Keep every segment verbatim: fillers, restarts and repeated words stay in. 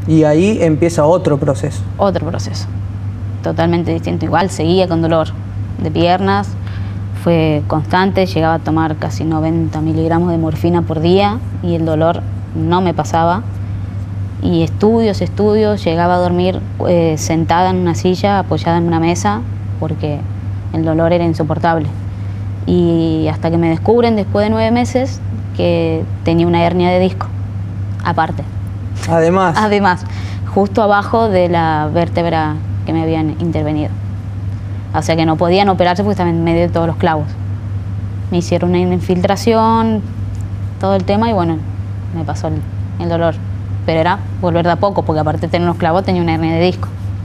Y ahí empieza otro proceso. Otro proceso, totalmente distinto. Igual seguía con dolor de piernas, fue constante, llegaba a tomar casi noventa miligramos de morfina por día y el dolor no me pasaba. Y estudios, estudios, llegaba a dormir eh, sentada en una silla, apoyada en una mesa, porque el dolor era insoportable. Y hasta que me descubren después de nueve meses que tenía una hernia de disco, aparte. Además. Además, justo abajo de la vértebra que me habían intervenido. O sea que no podían operarse porque estaban en medio de todos los clavos. Me hicieron una infiltración, todo el tema, y bueno, me pasó el, el dolor. Pero era volver de a poco, porque aparte de tener los clavos tenía una hernia de disco.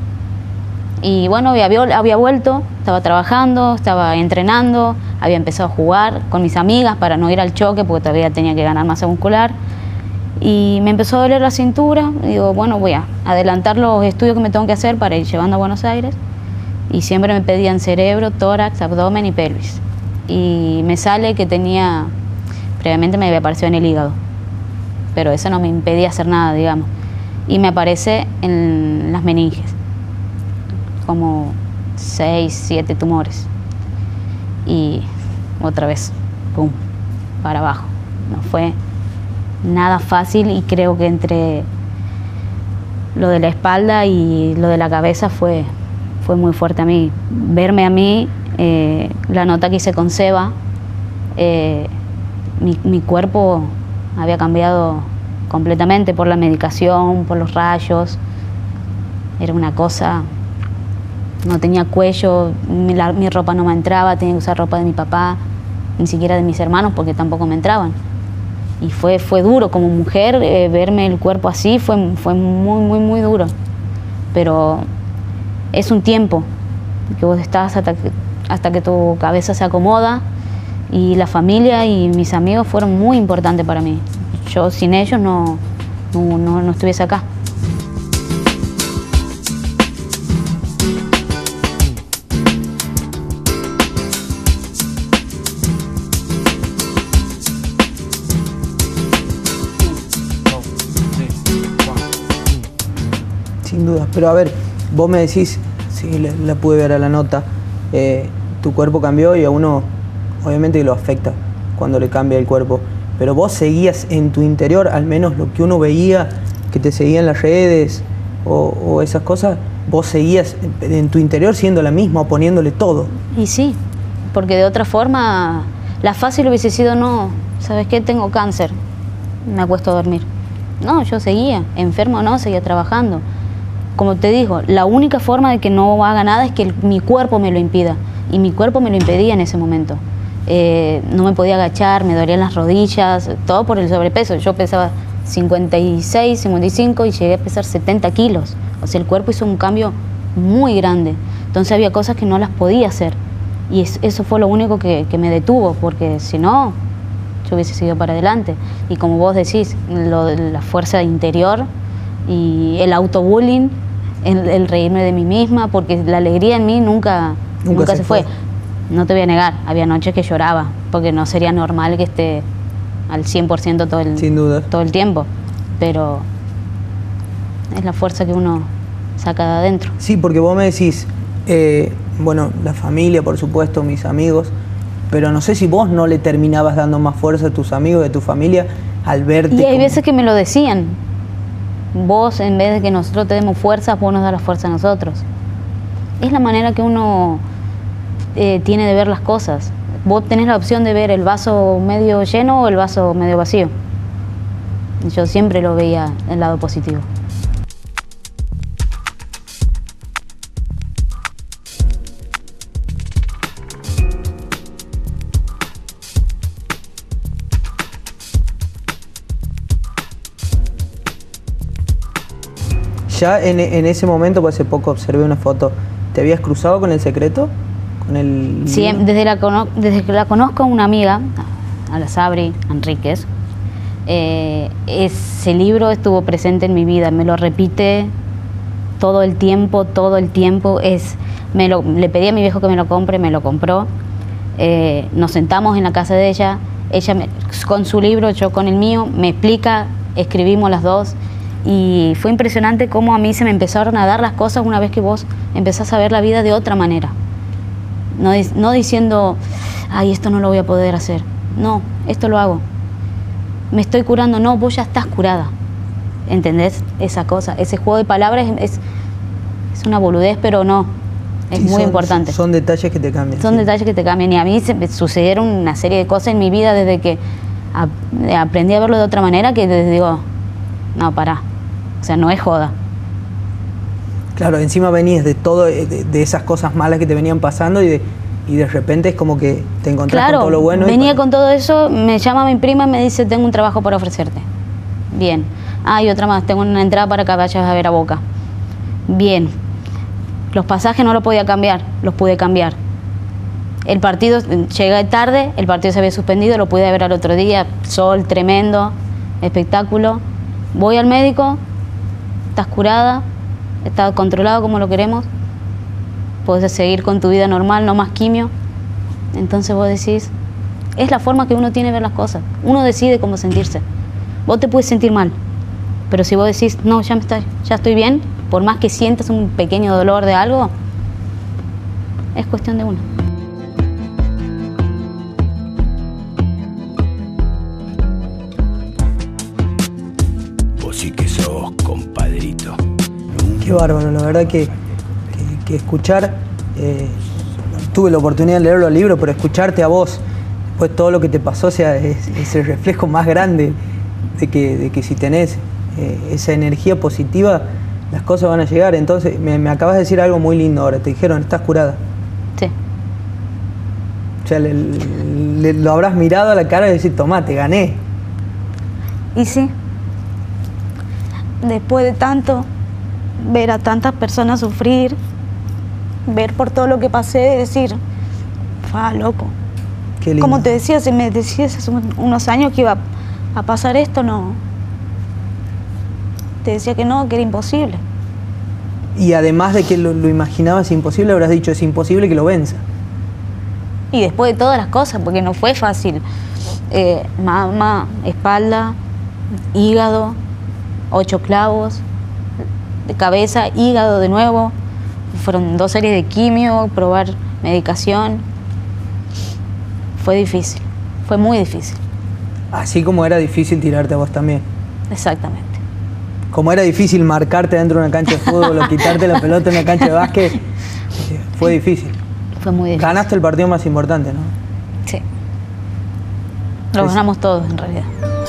Y bueno, había, había vuelto, estaba trabajando, estaba entrenando, había empezado a jugar con mis amigas para no ir al choque, porque todavía tenía que ganar masa muscular. Y me empezó a doler la cintura, y digo, bueno, voy a adelantar los estudios que me tengo que hacer para ir llevando a Buenos Aires. Y siempre me pedían cerebro, tórax, abdomen y pelvis. Y me sale que tenía, previamente me había aparecido en el hígado, pero eso no me impedía hacer nada, digamos. Y me aparece en las meninges, como seis, siete tumores. Y otra vez, pum, para abajo. No fue nada fácil, y creo que entre lo de la espalda y lo de la cabeza fue, fue muy fuerte a mí. Verme a mí, eh, la nota que hice con Seba, eh, mi, mi cuerpo había cambiado completamente por la medicación, por los rayos. Era una cosa, no tenía cuello, mi, la, mi ropa no me entraba, tenía que usar ropa de mi papá, ni siquiera de mis hermanos, porque tampoco me entraban. Y fue, fue duro como mujer, eh, verme el cuerpo así, fue, fue muy, muy, muy duro. Pero es un tiempo que vos estás hasta que, hasta que tu cabeza se acomoda, y la familia y mis amigos fueron muy importantes para mí. Yo sin ellos no, no, no, no estuviese acá. Sin duda, pero a ver, vos me decís, sí, la, la pude ver a la nota, eh, tu cuerpo cambió y a uno obviamente lo afecta cuando le cambia el cuerpo, pero vos seguías en tu interior, al menos lo que uno veía, que te seguía en las redes o, o esas cosas, vos seguías en, en tu interior siendo la misma, poniéndole todo. Y sí, porque de otra forma, la fácil hubiese sido, no, ¿sabes qué? Tengo cáncer, me acuesto a dormir. No, yo seguía, enfermo o no, seguía trabajando. Como te digo, la única forma de que no haga nada es que el, mi cuerpo me lo impida. Y mi cuerpo me lo impedía en ese momento. Eh, no me podía agachar, me dolían las rodillas, todo por el sobrepeso. Yo pesaba cincuenta y seis, cincuenta y cinco y llegué a pesar setenta kilos. O sea, el cuerpo hizo un cambio muy grande. Entonces había cosas que no las podía hacer. Y es, eso fue lo único que, que me detuvo, porque si no, yo hubiese seguido para adelante. Y como vos decís, lo de la fuerza interior y el autobullying, el, el reírme de mí misma, porque la alegría en mí nunca, nunca, nunca se, se fue. fue. No te voy a negar, había noches que lloraba, porque no sería normal que esté al cien por ciento todo el, Sin duda. todo el tiempo, pero es la fuerza que uno saca de adentro. Sí, porque vos me decís, eh, bueno, la familia, por supuesto, mis amigos, pero no sé si vos no le terminabas dando más fuerza a tus amigos, de tu familia, al verte. Y hay como... veces que me lo decían, vos en vez de que nosotros te demos fuerza, vos nos das la fuerza a nosotros. Es la manera que uno eh, tiene de ver las cosas. Vos tenés la opción de ver el vaso medio lleno o el vaso medio vacío. Yo siempre lo veía el lado positivo. Ya en, en ese momento, pues hace poco observé una foto, ¿te habías cruzado con El Secreto? Con el... Sí, desde, la, desde que la conozco a una amiga, a la Sabri Enríquez, eh, ese libro estuvo presente en mi vida, me lo repite todo el tiempo, todo el tiempo. Es, me lo, le pedí a mi viejo que me lo compre, me lo compró, eh, nos sentamos en la casa de ella, ella me, con su libro, yo con el mío, me explica, escribimos las dos. Y fue impresionante cómo a mí se me empezaron a dar las cosas una vez que vos empezás a ver la vida de otra manera. No, no diciendo, ay, esto no lo voy a poder hacer. No, esto lo hago. Me estoy curando. No, vos ya estás curada. ¿Entendés? Esa cosa, ese juego de palabras es, es, es una boludez, pero no. Es sí, muy son, importante. Son detalles que te cambian. Son sí. detalles que te cambian. Y a mí se, me sucedieron una serie de cosas en mi vida desde que a, aprendí a verlo de otra manera que desde digo, no, pará. O sea, no es joda. Claro, encima venías de todo, de, de esas cosas malas que te venían pasando y de, y de repente es como que te encontrás claro, con todo lo bueno. venía y con todo eso, me llama mi prima y me dice, tengo un trabajo para ofrecerte. Bien. Ah, y otra más, tengo una entrada para que vayas a ver a Boca. Bien. Los pasajes no los podía cambiar, los pude cambiar. El partido, llegué tarde, el partido se había suspendido, lo pude ver al otro día, sol tremendo, espectáculo. Voy al médico, estás curada, estás controlado como lo queremos, podés seguir con tu vida normal, no más quimio. Entonces vos decís, es la forma que uno tiene de ver las cosas. Uno decide cómo sentirse. Vos te puedes sentir mal, pero si vos decís, no, ya, me estoy, ya estoy bien, por más que sientas un pequeño dolor de algo, es cuestión de uno. Vos sí que sos, compadrito. Qué bárbaro, la verdad que, que, que escuchar, eh, tuve la oportunidad de leer los libros, pero escucharte a vos, después todo lo que te pasó, o sea, es, es el reflejo más grande de que, de que si tenés eh, esa energía positiva, las cosas van a llegar. Entonces, me, me acabas de decir algo muy lindo ahora, te dijeron, estás curada. Sí. O sea, le, le, lo habrás mirado a la cara y decir, tomá, te gané. Y sí, después de tanto, ver a tantas personas sufrir, ver por todo lo que pasé, decir, fa, loco. Qué lindo. Como te decía, si me decías hace unos años que iba a pasar esto, no. Te decía que no, que era imposible. Y además de que lo, lo imaginabas imposible, habrás dicho, es imposible que lo venza. Y después de todas las cosas, porque no fue fácil. Eh, mama, espalda, hígado, ocho clavos, de cabeza, hígado de nuevo. Fueron dos series de quimio, probar medicación. Fue difícil, fue muy difícil. Así como era difícil tirarte a vos también. Exactamente. Como era difícil marcarte dentro de una cancha de fútbol o quitarte la pelota en una cancha de básquet, fue difícil. Fue muy difícil. Ganaste el partido más importante, ¿no? Sí. Lo Es- ganamos todos, en realidad.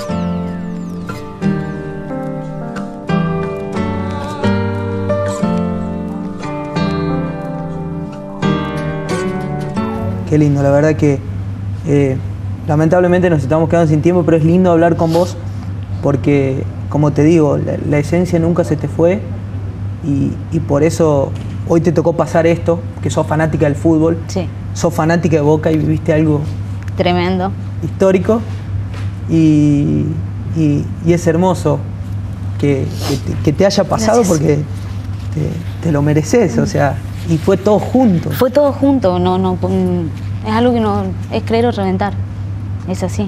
Qué lindo, la verdad que eh, lamentablemente nos estamos quedando sin tiempo, pero es lindo hablar con vos porque, como te digo, la, la esencia nunca se te fue y, y por eso hoy te tocó pasar esto, que sos fanática del fútbol, Sí. sos fanática de Boca y viviste algo Tremendo. histórico y, y- y es hermoso que, que te, que te haya pasado Gracias. porque te, te lo mereces, o sea, y fue todo junto. Fue todo junto, no, no, mm, es algo que no, es creer o reventar. Es así.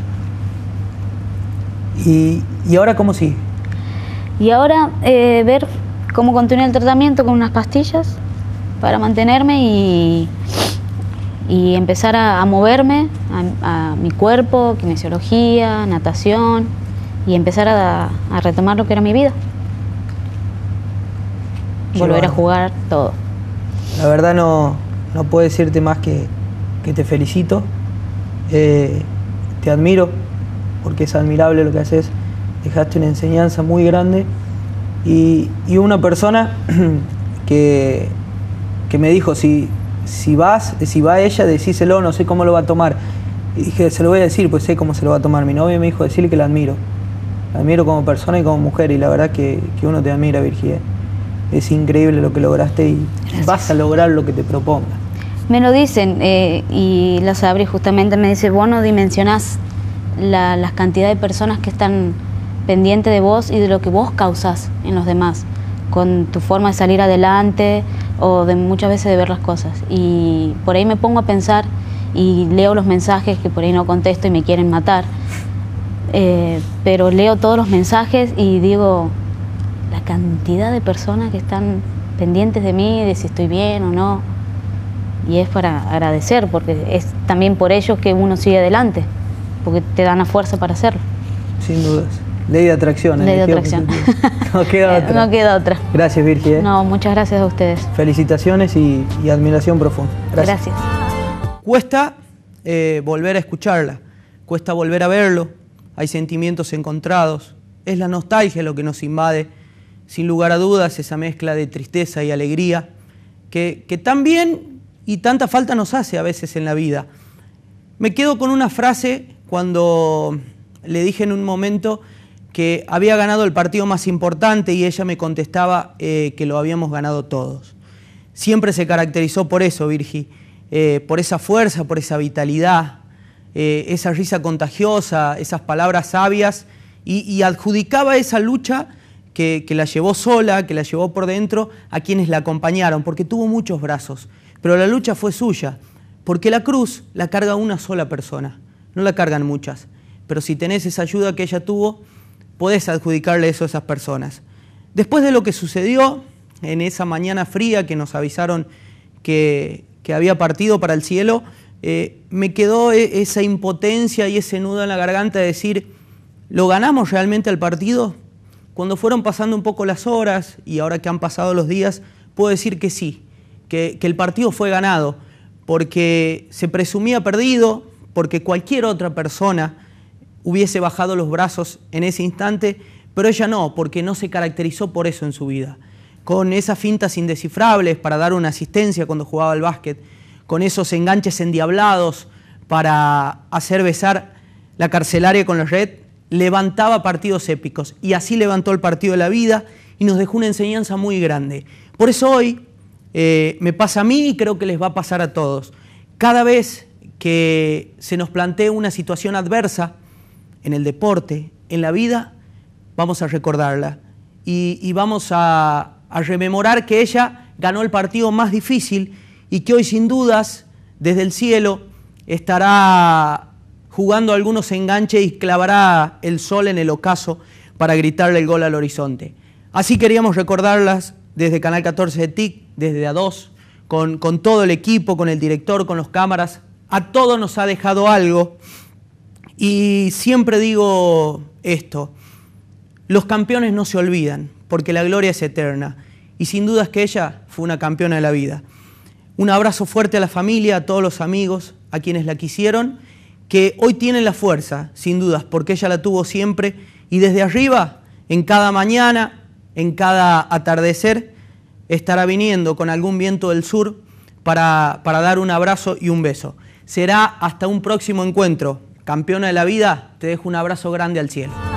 Y, y ahora, ¿cómo sigue? Y ahora eh, ver cómo continúa el tratamiento con unas pastillas para mantenerme y, y empezar a, a moverme, a, a mi cuerpo, kinesiología, natación, y empezar a, a retomar lo que era mi vida. Qué Volver a bárbaro. jugar, todo. La verdad no, no puedo decirte más que, que te felicito, eh, te admiro, porque es admirable lo que haces, dejaste una enseñanza muy grande y, y una persona que, que me dijo, si, si vas, si va ella, decíselo, no sé cómo lo va a tomar. Y dije, se lo voy a decir, pues sé cómo se lo va a tomar. Mi novia me dijo, decirle que la admiro, la admiro como persona y como mujer, y la verdad que, que uno te admira, Virginia. Es increíble lo que lograste y Gracias. vas a lograr lo que te propongas. Me lo dicen eh, y la Sabri justamente me dice, vos no dimensionás la, las cantidades de personas que están pendientes de vos y de lo que vos causás en los demás, con tu forma de salir adelante o de muchas veces de ver las cosas. Y por ahí me pongo a pensar y leo los mensajes que por ahí no contesto y me quieren matar, eh, pero leo todos los mensajes y digo, la cantidad de personas que están pendientes de mí, de si estoy bien o no. Y es para agradecer, porque es también por ellos que uno sigue adelante, porque te dan la fuerza para hacerlo. Sin dudas. Ley de atracción. Ley de atracción. No queda otra. No queda otra. Gracias, Virgi. ¿eh? No, muchas gracias a ustedes. Felicitaciones y, y admiración profunda. Gracias. Gracias. Cuesta eh, volver a escucharla, cuesta volver a verlo, hay sentimientos encontrados, es la nostalgia lo que nos invade, sin lugar a dudas, esa mezcla de tristeza y alegría, que, que tan bien y tanta falta nos hace a veces en la vida. Me quedo con una frase cuando le dije en un momento que había ganado el partido más importante y ella me contestaba eh, que lo habíamos ganado todos. Siempre se caracterizó por eso, Virgi, eh, por esa fuerza, por esa vitalidad, eh, esa risa contagiosa, esas palabras sabias, y, y adjudicaba esa lucha que, que la llevó sola, que la llevó por dentro, a quienes la acompañaron, porque tuvo muchos brazos, pero la lucha fue suya, porque la cruz la carga una sola persona, no la cargan muchas, pero si tenés esa ayuda que ella tuvo, podés adjudicarle eso a esas personas. Después de lo que sucedió en esa mañana fría que nos avisaron que, que había partido para el cielo, eh, me quedó esa impotencia y ese nudo en la garganta de decir, ¿lo ganamos realmente al partido? Cuando fueron pasando un poco las horas y ahora que han pasado los días, puedo decir que sí, que, que el partido fue ganado, porque se presumía perdido, porque cualquier otra persona hubiese bajado los brazos en ese instante, pero ella no, porque no se caracterizó por eso en su vida. Con esas fintas indescifrables para dar una asistencia cuando jugaba al básquet, con esos enganches endiablados para hacer besar la carcelaria con la red, levantaba partidos épicos, y así levantó el partido de la vida y nos dejó una enseñanza muy grande. Por eso hoy eh, me pasa a mí y creo que les va a pasar a todos. Cada vez que se nos plantee una situación adversa, en el deporte, en la vida, vamos a recordarla y, y vamos a, a rememorar que ella ganó el partido más difícil y que hoy sin dudas desde el cielo estará jugando algunos enganches y clavará el sol en el ocaso para gritarle el gol al horizonte. Así queríamos recordarlas desde Canal catorce de T I C, desde A dos, con, con todo el equipo, con el director, con los cámaras. A todos nos ha dejado algo. Y siempre digo esto, los campeones no se olvidan, porque la gloria es eterna. Y sin duda es que ella fue una campeona de la vida. Un abrazo fuerte a la familia, a todos los amigos, a quienes la quisieron, que hoy tienen la fuerza, sin dudas, porque ella la tuvo siempre. Y desde arriba, en cada mañana, en cada atardecer, estará viniendo con algún viento del sur para, para dar un abrazo y un beso. Será hasta un próximo encuentro. Campeona de la vida, te dejo un abrazo grande al cielo.